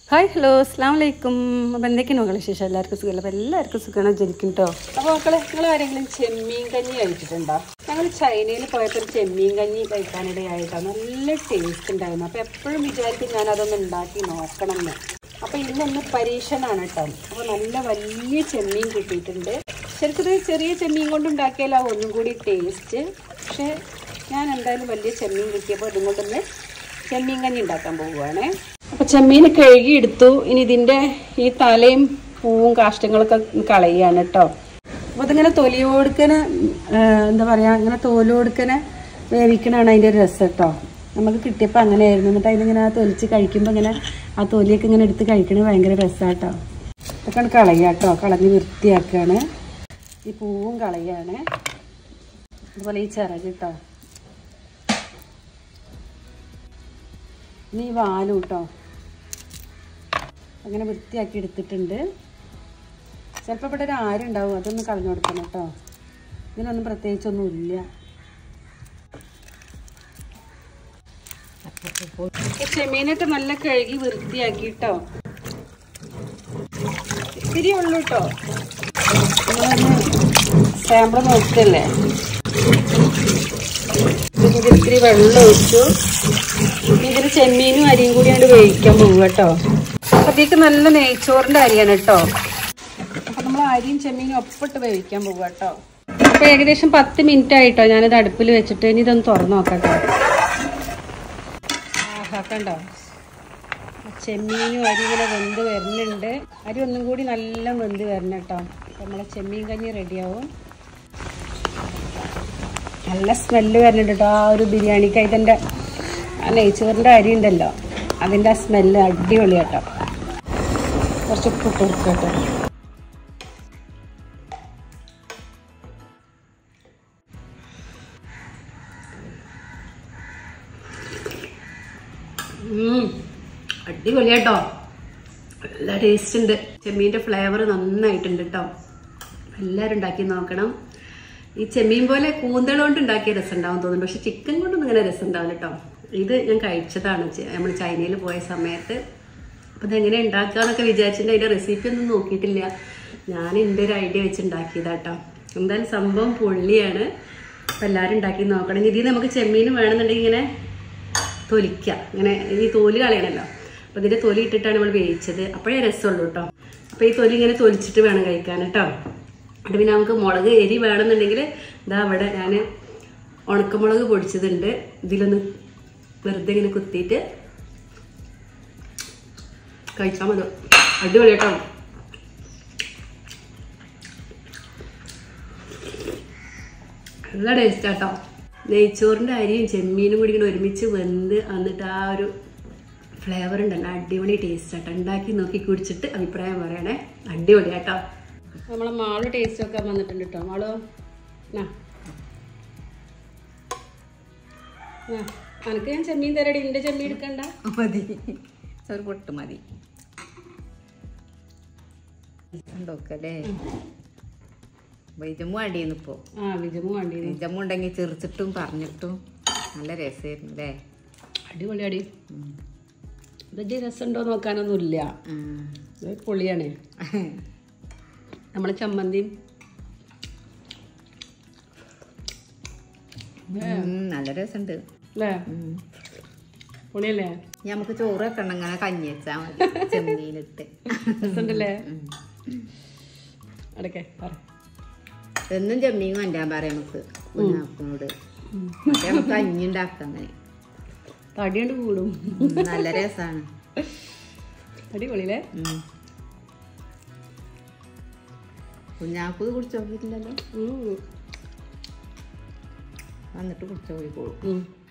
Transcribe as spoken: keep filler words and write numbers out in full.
Hi hello അസ്സലാമു അലൈക്കും. അപ്പോൾ എന്തൊക്കെയാണ് മക്കളെ വിശേഷം? എല്ലാവർക്കും സുഖമല്ല? അപ്പോൾ എല്ലാവർക്കും സുഖമാണ് ജനിക്കും കേട്ടോ. അപ്പോൾ മക്കളെ, നിങ്ങൾ ആരെങ്കിലും ചെമ്മീൻ കഞ്ഞി കഴിച്ചിട്ടുണ്ടോ? ഞങ്ങൾ ചൈനയിൽ പോയപ്പോൾ ഒരു ചെമ്മീൻ കഞ്ഞി കഴിക്കാനിടയായിട്ടാണ്. നല്ല ടേസ്റ്റ് ഉണ്ടായിരുന്നു. അപ്പോൾ എപ്പോഴും വിചാരിക്കും ഞാൻ അതൊന്ന് ഉണ്ടാക്കി നോക്കണം എന്ന്. അപ്പോൾ ഇന്നൊന്ന് പരീക്ഷണമാണ് കേട്ടോ. അപ്പോൾ നല്ല വലിയ ചെമ്മീൻ കിട്ടിയിട്ടുണ്ട്. ശരിക്കും ചെറിയ ചെമ്മീൻ കൊണ്ട് ഉണ്ടാക്കിയാൽ ആ ഒന്നും കൂടി ടേസ്റ്റ്. പക്ഷേ ഞാൻ എന്തായാലും വലിയ ചെമ്മീൻ കിട്ടിയപ്പോൾ ഇതും കൊണ്ടൊന്ന് ചെമ്മീൻ കഞ്ഞി ഉണ്ടാക്കാൻ പോവുകയാണേ. അപ്പോൾ ചെമ്മീൻ കഴുകിയെടുത്തു. ഇനി ഇതിൻ്റെ ഈ തലയും പൂവും കാഷ്ടങ്ങളൊക്കെ കളയുകയാണ് കേട്ടോ. അപ്പോൾ അതിങ്ങനെ തൊലിയോടുക്കനെ എന്താ പറയുക, ഇങ്ങനെ തോലോടുക്കനെ വേവിക്കണതാണ് അതിൻ്റെ ഒരു രസം കേട്ടോ. നമുക്ക് കിട്ടിയപ്പോൾ അങ്ങനെയായിരുന്നു. എന്നിട്ട് അതിനിങ്ങനെ തൊലിച്ച് കഴിക്കുമ്പോൾ ഇങ്ങനെ ആ തൊലിയൊക്കെ ഇങ്ങനെ എടുത്ത് കഴിക്കണത് ഭയങ്കര രസമാണ് കേട്ടോ. ഇതൊക്കെ കളയുക കേട്ടോ. കളഞ്ഞ് വൃത്തിയാക്കുകയാണ്. ഈ പൂവും കളയുകയാണ്. അതുപോലെ ഈ ചിറക് കേട്ടോ. ഇനി ഈ വാലും കേട്ടോ അങ്ങനെ വൃത്തിയാക്കി എടുത്തിട്ടുണ്ട്. ചിലപ്പോൾ ഇവിടെ ഒരു ആരുണ്ടാവും, അതൊന്ന് കളഞ്ഞു കൊടുക്കണം കേട്ടോ. ഇതിനൊന്നും പ്രത്യേകിച്ചൊന്നുമില്ല. ചെമ്മീനൊക്കെ നല്ല കഴുകി വൃത്തിയാക്കി കേട്ടോ. ഇത്തിരി ഉള്ളു കേട്ടോ. സാമ്പിൾ നോക്കല്ലേ. ഇത്തിരി വെള്ളം ഒഴിച്ചു. ഇതിന് ചെമ്മീനും അരിയും കൂടി അങ്ങോട്ട് വേവിക്കാൻ പോകും കേട്ടോ. അപ്പോഴത്തേക്ക് നല്ല നെയ്ച്ചോറിൻ്റെ അരിയാണ് കേട്ടോ. അപ്പം നമ്മൾ അരിയും ചെമ്മീനും ഒപ്പിട്ട് വേവിക്കാൻ പോകും കേട്ടോ. അപ്പോൾ ഏകദേശം പത്ത് മിനിറ്റ് ആയിട്ടോ ഞാനിത് അടുപ്പിൽ വെച്ചിട്ട്. ഇനി ഇതൊന്ന് തുറന്ന് നോക്കാം കേട്ടോ. ആഹാക്കണ്ടോ, ചെമ്മീനും അരി ഇങ്ങനെ വെന്ത് വരുന്നുണ്ട്. അരി ഒന്നും കൂടി നല്ല വെന്ത് വരണം കേട്ടോ. അപ്പം നമ്മളെ ചെമ്മീൻ കഞ്ഞി റെഡിയാവും. നല്ല സ്മെല്ല് വരുന്നുണ്ട് കേട്ടോ. ആ ഒരു ബിരിയാണിക്ക് ഇതിൻ്റെ ആ നെയ്ച്ചോറിൻ്റെ അരി ഉണ്ടല്ലോ, അതിൻ്റെ ആ സ്മെല്ല് അടിപൊളി കേട്ടോ. കുറച്ച് ഉപ്പിട്ട് കൊടുക്കുക കേട്ടോ. അടിപൊളി കേട്ടോ. നല്ല ടേസ്റ്റ് ഉണ്ട്. ചെമ്മീൻ്റെ ഫ്ലേവർ നന്നായിട്ടുണ്ട് കേട്ടോ. എല്ലാവരും ഉണ്ടാക്കി നോക്കണം. ഈ ചെമ്മീൻ പോലെ കൂന്തൽ കൊണ്ട് ഉണ്ടാക്കിയ രസം ഉണ്ടാവും തോന്നുന്നു. പക്ഷെ ചിക്കൻ കൊണ്ടൊന്നും ഇങ്ങനെ രസം ഉണ്ടാവില്ല കേട്ടോ. ഇത് ഞാൻ കഴിച്ചതാണ് നമ്മൾ ചൈനയിൽ പോയ സമയത്ത്. അപ്പോൾ ഇതെങ്ങനെ ഉണ്ടാക്കുക എന്നൊക്കെ വിചാരിച്ചിട്ട് അതിൻ്റെ റെസിപ്പി ഒന്നും നോക്കിയിട്ടില്ല. ഞാൻ എൻ്റെ ഒരു ഐഡിയ വെച്ച് ഉണ്ടാക്കിയതാട്ടോ. എന്തായാലും സംഭവം പൊള്ളിയാണ്. അപ്പോൾ എല്ലാവരും ഉണ്ടാക്കി നോക്കണം. ഇതിൽ നമുക്ക് ചെമ്മീൻ വേണമെന്നുണ്ടെങ്കിൽ ഇങ്ങനെ തൊലിക്കുക. ഇങ്ങനെ ഈ തോല് കളയണമല്ലോ. അപ്പോൾ ഇതിൻ്റെ തൊലി ഇട്ടിട്ടാണ് നമ്മൾ വേവിച്ചത്. അപ്പോഴേ രസമുള്ളൂ കേട്ടോ. അപ്പോൾ ഈ തൊലി ഇങ്ങനെ തൊലിച്ചിട്ട് വേണം കഴിക്കാൻ കേട്ടോ. എന്നിട്ട് പിന്നെ നമുക്ക് മുളക് എരി വേണമെന്നുണ്ടെങ്കിൽ ഇതാ അവിടെ ഞാൻ ഉണക്കമുളക് പൊടിച്ചതുണ്ട്. ഇതിലൊന്ന് വെറുതെ ഇങ്ങനെ കുത്തിയിട്ട് കഴിച്ചാൽ മതി. അടിപൊളി കേട്ടോ. നല്ല ടേസ്റ്റ് കേട്ടോ. നെയ്ച്ചോറിൻ്റെ അരിയും ചെമ്മീനും കൂടി ഇങ്ങനെ ഒരുമിച്ച് വെന്ത് എന്നിട്ട് ആ ഒരു ഫ്ലേവർ ഉണ്ടല്ലോ, അടിപൊളി ടേസ്റ്റ് ആട്ടോ. ഉണ്ടാക്കി നോക്കി കുടിച്ചിട്ട് അഭിപ്രായം പറയണേ. അടിപൊളി കേട്ടോ. നമ്മളെ മാള് ടേസ്റ്റ് ഒക്കെ വന്നിട്ടുണ്ട് കേട്ടോ. മാളോ അനക്ക് ഞാൻ ചെമ്മീൻ തരടി. എൻ്റെ ചെമ്മീൻ എടുക്കണ്ട, മതി. ഒരു പൊട്ട് മതി. ഉണ്ടോക്കല്ലേ വിജമു വേണ്ടിയിരുന്നു ഇപ്പോൾ. ആ വിജമു വേണ്ടിയിരുന്നു. വിജമു ഉണ്ടെങ്കിൽ ചെറുച്ചിട്ടും പറഞ്ഞിട്ടും നല്ല രസമായിരുന്നു അല്ലേ. അടിപൊളി അടി. വലിയ രസമുണ്ടോ നോക്കാനൊന്നുമില്ല. പൊളിയാണ്. നമ്മളെ ചമ്മന്തിയും നല്ല രസമുണ്ട് അല്ലേ. പൊളിയല്ലേ. നമുക്ക് ചോറ് വെക്കണം, അങ്ങനെ കഞ്ഞി വെച്ചാൽ മതി ചെമ്മീനിട്ട്. രസമുണ്ടല്ലേ. അടക്കേ എന്നും ചെമ്മീൻ കൊണ്ടാൻ പറയാം നമുക്ക് കുഞ്ഞാപ്പിനോട്. പക്ഷെ നമുക്ക് കഞ്ഞി ഉണ്ടാക്കാം. അങ്ങനെ തടിയുണ്ട് കൂടും. നല്ല രസമാണ്. അടിപൊളിയല്ലേ. കുഞ്ഞാപ്പ് കുടിച്ചു നോക്കിയിട്ടില്ലല്ലോ. വന്നിട്ട് കുടിച്ചു പോയിക്കോളും.